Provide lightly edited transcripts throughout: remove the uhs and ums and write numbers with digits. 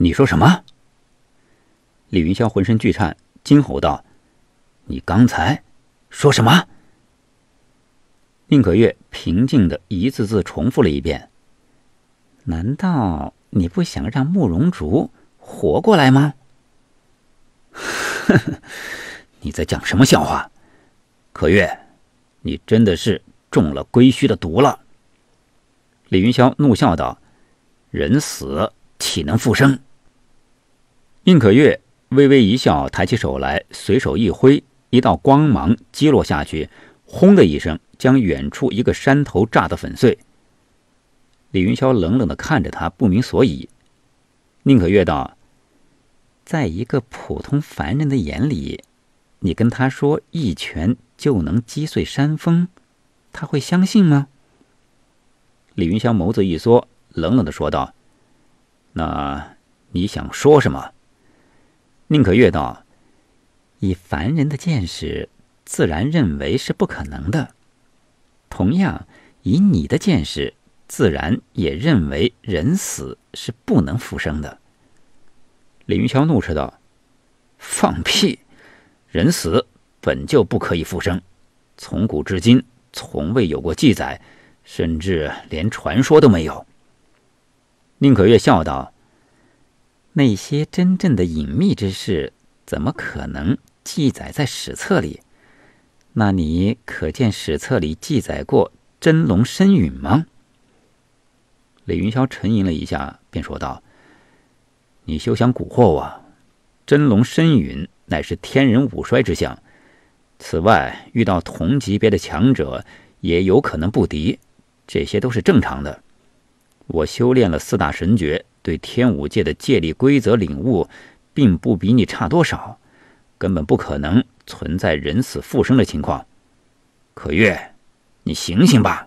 你说什么？李云霄浑身剧颤，惊吼道：“你刚才说什么？”宁可月平静地一字字重复了一遍：“难道你不想让慕容竹活过来吗？”呵呵，你在讲什么笑话？可月，你真的是中了归墟的毒了。李云霄怒笑道：“人死岂能复生？”宁可月微微一笑，抬起手来，随手一挥，一道光芒击落下去，轰的一声，将远处一个山头炸得粉碎。李云霄冷冷地看着他，不明所以。宁可月道：“在一个普通凡人的眼里，你跟他说一拳就能击碎山峰，他会相信吗？”李云霄眸子一缩，冷冷地说道：“那你想说什么？”宁可月道：“以凡人的见识，自然认为是不可能的。同样，以你的见识，自然也认为人死是不能复生的。”李云霄怒斥道：“放屁！人死本就不可以复生，从古至今从未有过记载，甚至连传说都没有。”宁可月笑道：“那些真正的隐秘之事，怎么可能记载在史册里？那你可见史册里记载过真龙身陨吗？”李云霄沉吟了一下，便说道：“你休想蛊惑我，真龙身陨乃是天人五衰之象，此外遇到同级别的强者也有可能不敌，这些都是正常的。我修炼了4大神诀，对天武界的戒律规则领悟并不比你差多少，根本不可能存在人死复生的情况。可月，你醒醒吧！”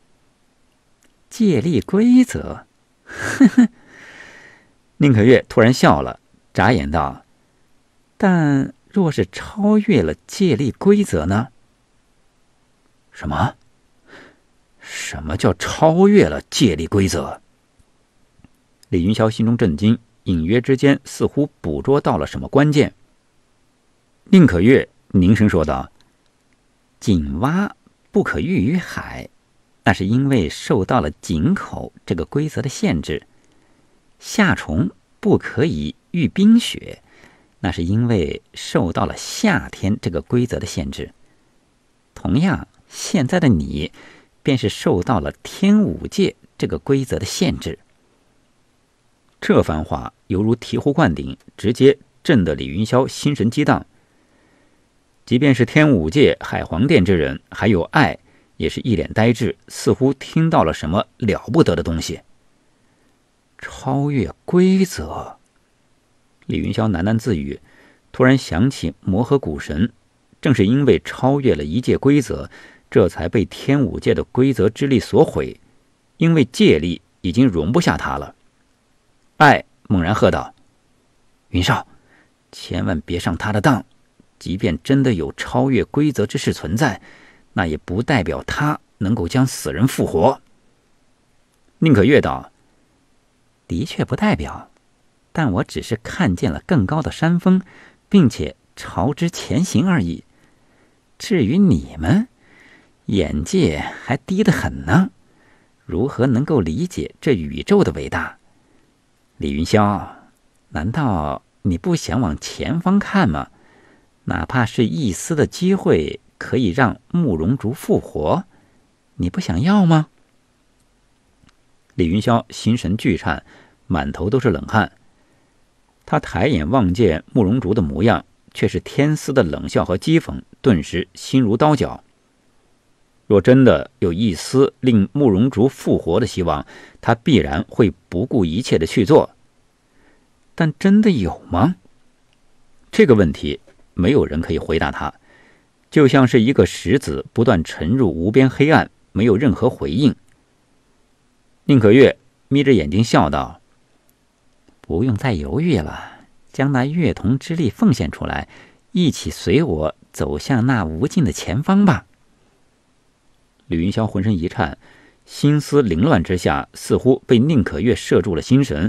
戒律规则，呵呵。宁可月突然笑了，眨眼道：“但若是超越了戒律规则呢？”“什么？什么叫超越了戒律规则？”李云霄心中震惊，隐约之间似乎捕捉到了什么关键。宁可月凝声说道：“井蛙不可喻于海，那是因为受到了井口这个规则的限制；夏虫不可以遇冰雪，那是因为受到了夏天这个规则的限制。同样，现在的你便是受到了天武界这个规则的限制。”这番话犹如醍醐灌顶，直接震得李云霄心神激荡。即便是天武界海皇殿之人，还有爱，也是一脸呆滞，似乎听到了什么了不得的东西。超越规则，李云霄喃喃自语，突然想起魔和古神，正是因为超越了一界规则，这才被天武界的规则之力所毁，因为戒力已经容不下他了。爱猛然喝道：“云少，千万别上他的当，即便真的有超越规则之事存在，那也不代表他能够将死人复活。”宁可月道：“的确不代表，但我只是看见了更高的山峰，并且朝之前行而已。至于你们，眼界还低得很呢，如何能够理解这宇宙的伟大？李云霄，难道你不想往前方看吗？哪怕是一丝的机会可以让慕容竹复活，你不想要吗？”李云霄心神俱颤，满头都是冷汗。他抬眼望见慕容竹的模样，却是天丝的冷笑和讥讽，顿时心如刀绞。若真的有一丝令慕容竹复活的希望，他必然会不顾一切的去做。但真的有吗？这个问题没有人可以回答他，就像是一个石子不断沉入无边黑暗，没有任何回应。宁可月眯着眼睛笑道：“不用再犹豫了，将那月童之力奉献出来，一起随我走向那无尽的前方吧。”李云霄浑身一颤，心思凌乱之下，似乎被宁可月摄住了心神，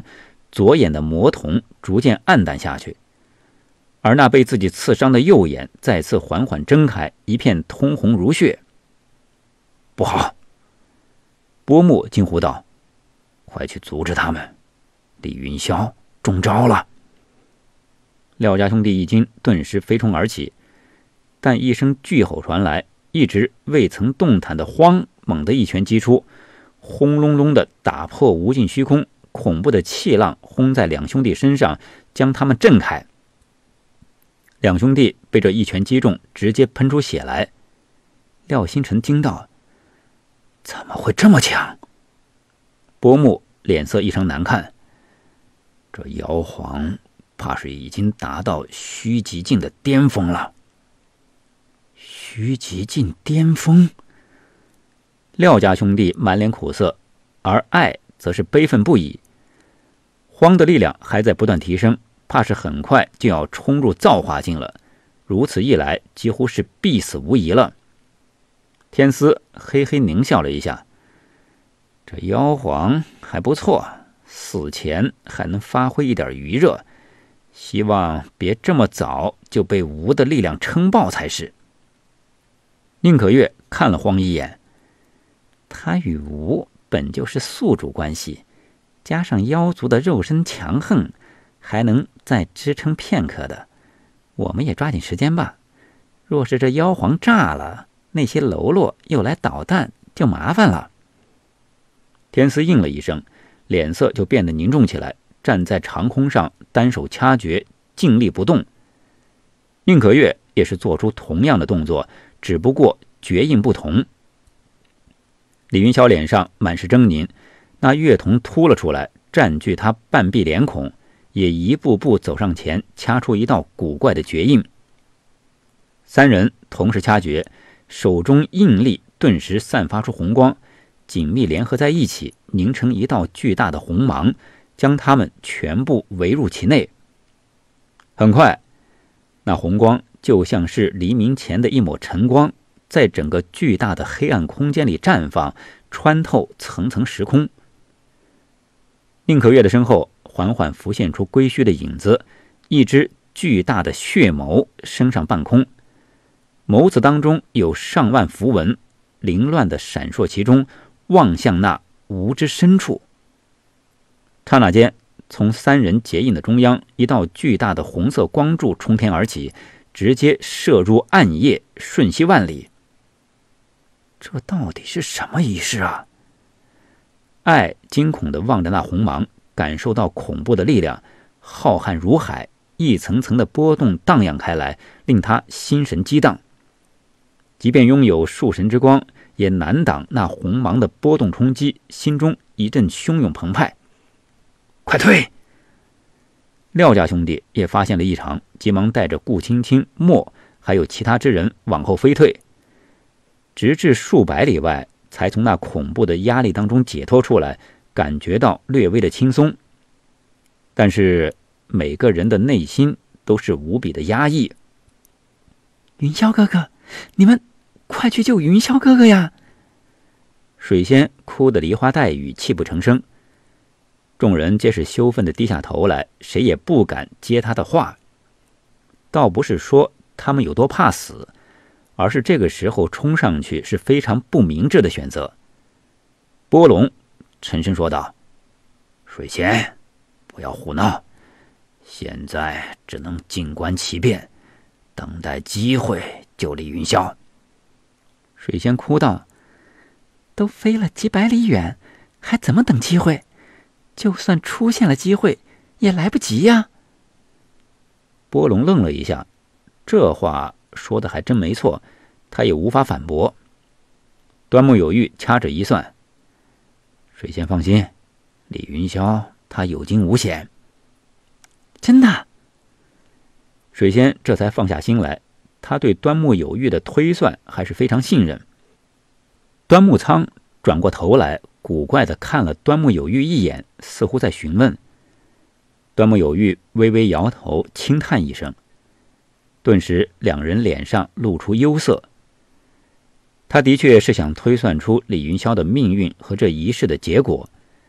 左眼的魔瞳逐渐暗淡下去，而那被自己刺伤的右眼再次缓缓睁开，一片通红如血。不好！波木惊呼道：“快去阻止他们！李云霄中招了！”廖家兄弟一惊，顿时飞冲而起，但一声巨吼传来，一直未曾动弹的荒猛地一拳击出，轰隆隆地打破无尽虚空，恐怖的气浪轰在两兄弟身上，将他们震开。两兄弟被这一拳击中，直接喷出血来。廖星辰惊道：“怎么会这么强？”波木脸色异常难看，这妖皇怕是已经达到虚极境的巅峰了。虚极境巅峰？廖家兄弟满脸苦涩，而爱则是悲愤不已。荒的力量还在不断提升，怕是很快就要冲入造化境了，如此一来几乎是必死无疑了。天丝嘿嘿狞笑了一下，这妖皇还不错，死前还能发挥一点余热，希望别这么早就被吴的力量撑爆才是。宁可月看了荒一眼，他与吴本就是宿主关系，加上妖族的肉身强横，还能再支撑片刻的。我们也抓紧时间吧，若是这妖皇炸了，那些喽啰又来捣蛋，就麻烦了。天丝应了一声，脸色就变得凝重起来，站在长空上，单手掐诀，静立不动。宁可月也是做出同样的动作，只不过诀印不同。李云霄脸上满是狰狞，那月瞳凸了出来，占据他半壁脸孔，也一步步走上前，掐出一道古怪的诀印。三人同时掐诀，手中印力顿时散发出红光，紧密联合在一起，凝成一道巨大的红芒，将他们全部围入其内。很快，那红光就像是黎明前的一抹晨光，在整个巨大的黑暗空间里绽放，穿透层层时空。宁可月的身后缓缓浮现出龟须的影子，一只巨大的血眸升上半空，眸子当中有上万符文，凌乱地闪烁其中，望向那无之深处。刹那间，从三人结印的中央，一道巨大的红色光柱冲天而起，直接射入暗夜，瞬息万里。这到底是什么仪式啊？爱惊恐地望着那红芒，感受到恐怖的力量，浩瀚如海，一层层的波动荡漾开来，令他心神激荡。即便拥有树神之光，也难挡那红芒的波动冲击，心中一阵汹涌澎湃。快退！廖家兄弟也发现了异常，急忙带着顾青青、莫还有其他之人往后飞退，直至数百里外，才从那恐怖的压力当中解脱出来，感觉到略微的轻松。但是每个人的内心都是无比的压抑。 云霄哥哥，你们快去救云霄哥哥呀！ 水仙哭得梨花带雨，泣不成声。众人皆是羞愤地低下头来，谁也不敢接他的话。倒不是说他们有多怕死，而是这个时候冲上去是非常不明智的选择。波龙沉声说道：“水仙，不要胡闹，现在只能静观其变，等待机会救李云霄。” 水仙哭道：“都飞了几百里远，还怎么等机会？就算出现了机会，也来不及呀。” 波龙愣了一下，这话说的还真没错，他也无法反驳。端木有玉掐指一算：“水仙放心，李云霄他有惊无险。” 真的？ 水仙这才放下心来，他对端木有玉的推算还是非常信任。端木仓转过头来，古怪地看了端木有玉一眼，似乎在询问。端木有玉微微摇头，轻叹一声，顿时两人脸上露出忧色。他的确是想推算出李云霄的命运和这一世的结果，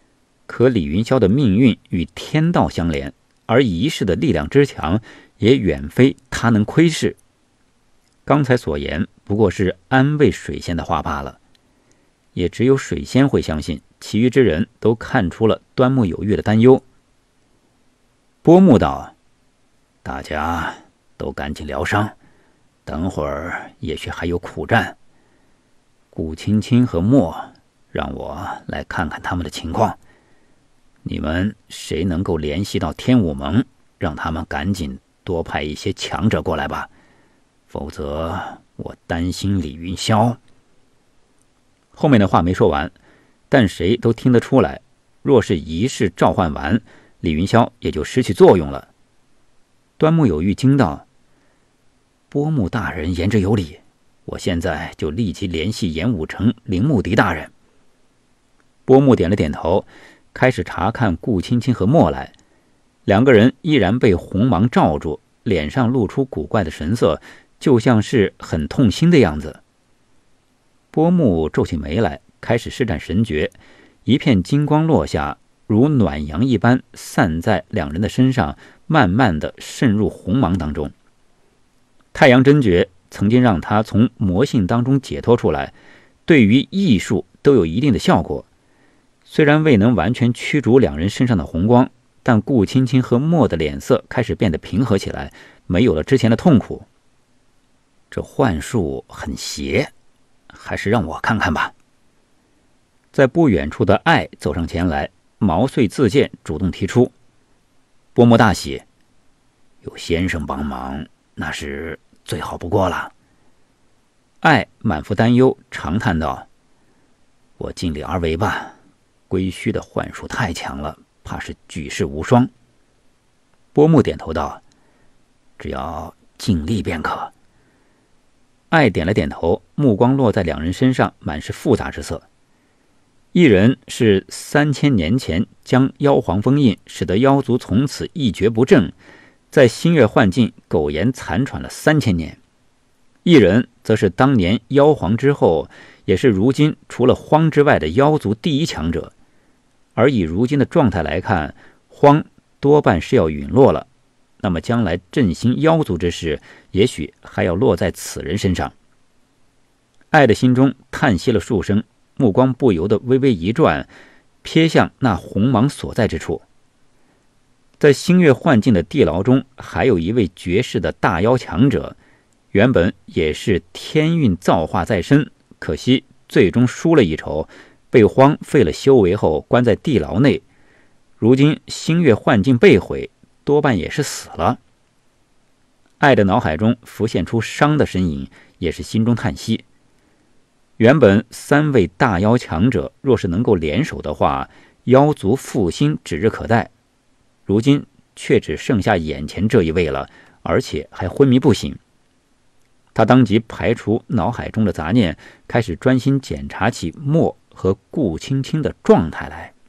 可李云霄的命运与天道相连，而一世的力量之强，也远非他能窥视。刚才所言不过是安慰水仙的话罢了，也只有水仙会相信，其余之人都看出了端木有玉的担忧。波木道：大家都赶紧疗伤，等会儿也许还有苦战。顾青青和墨，让我来看看他们的情况。你们谁能够联系到天武盟，让他们赶紧多派一些强者过来吧，否则我担心李云霄。后面的话没说完，但谁都听得出来，若是仪式召唤完，李云霄也就失去作用了。端木有玉惊道：波木大人言之有理，我现在就立即联系演武城铃木迪大人。波木点了点头，开始查看顾青青和墨来。两个人依然被红芒罩住，脸上露出古怪的神色，就像是很痛心的样子。波木皱起眉来，开始施展神诀，一片金光落下，如暖阳一般散在两人的身上，慢慢地渗入红芒当中。太阳真诀曾经让他从魔性当中解脱出来，对于艺术都有一定的效果。虽然未能完全驱逐两人身上的红光，但顾青青和墨的脸色开始变得平和起来，没有了之前的痛苦。这幻术很邪，还是让我看看吧。在不远处的爱走上前来，毛遂自荐，主动提出。波木大喜，有先生帮忙，那是最好不过了。爱满腹担忧，长叹道：我尽力而为吧，归墟的幻术太强了，怕是举世无双。波木点头道：只要尽力便可。爱点了点头，目光落在两人身上，满是复杂之色。一人是3000年前将妖皇封印，使得妖族从此一蹶不振，在星月幻境苟延残喘了3000年。一人则是当年妖皇之后，也是如今除了荒之外的妖族第一强者。而以如今的状态来看，荒多半是要陨落了，那么将来振兴妖族之事，也许还要落在此人身上。爱的心中叹息了数声，目光不由得微微一转，瞥向那红芒所在之处。在星月幻境的地牢中，还有一位绝世的大妖强者，原本也是天运造化在身，可惜最终输了一筹，被荒废了修为后关在地牢内。如今星月幻境被毁，多半也是死了。爱的脑海中浮现出伤的身影，也是心中叹息。原本3位大妖强者若是能够联手的话，妖族复兴指日可待，如今却只剩下眼前这一位了，而且还昏迷不醒。他当即排除脑海中的杂念，开始专心检查起墨和顾青青的状态来。